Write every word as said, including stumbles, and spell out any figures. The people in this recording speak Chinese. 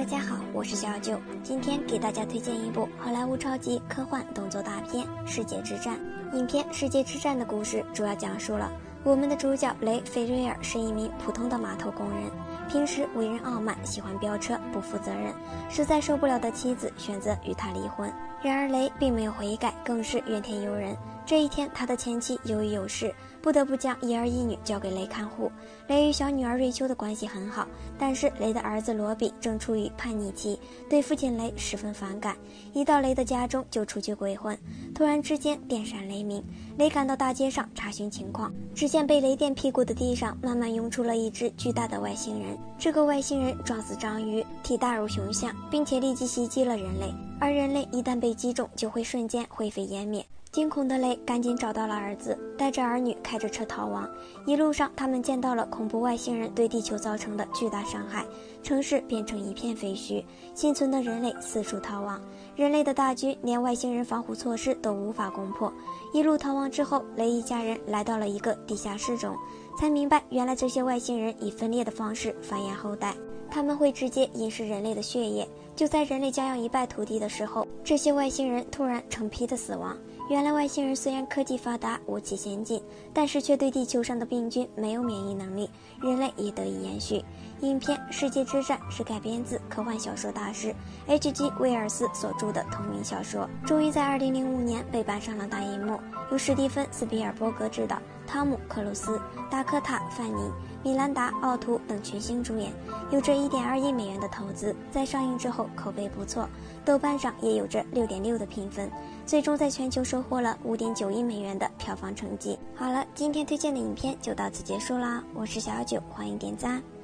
家好，我是小九，今天给大家推荐一部好莱坞超级科幻动作大片《世界之战》。影片《世界之战》的故事主要讲述了我们的主角雷·菲瑞尔是一名普通的码头工人，平时为人傲慢，喜欢飙车，不负责任，实在受不了的妻子选择与他离婚。然而雷并没有悔改，更是怨天尤人。这一天，他的前妻由于有事，不得不将一儿一女交给雷看护。雷与小女儿瑞秋的关系很好，但是雷的儿子罗比正处于叛逆期，对父亲雷十分反感，一到雷的家中就出去鬼混。突然之间电闪雷鸣，雷赶到大街上查询情况，只见被雷电劈过的地上慢慢涌出了一只巨大的外星人。这个外星人状似章鱼，体大如熊象，并且立即袭击了人类，而人类一旦被击中就会瞬间灰飞烟灭。惊恐的雷赶紧找到了儿子，带着儿女开着车逃亡。一路上他们见到了恐怖外星人对地球造成的巨大伤害，城市变成一片废墟，幸存的人类四处逃亡。人类的大军连外星人防护措施都无法攻破。一路逃亡之后，雷一家人来到了一个地下室中，才明白原来这些外星人以分裂的方式繁衍后代，他们会直接饮食人类的血液。就在人类将要一败涂地的时候，这些外星人突然成批的死亡。原来外星人虽然科技发达，武器先进，但是却对地球上的病菌没有免疫能力，人类也得以延续。影片《世界之战》是改编自科幻小说大师 H G 威尔斯所著的同名小说，终于在二零零五年被搬上了大荧幕，由史蒂芬·斯皮尔伯格执导，汤姆·克鲁斯、达科塔·范尼、米兰达·奥图等群星主演，有着一点二亿美元的投资，在上映之后口碑不错，豆瓣上也有着六点六的评分，最终在全球收获了五点九亿美元的票房成绩。好了，今天推荐的影片就到此结束啦，我是小九，欢迎点赞。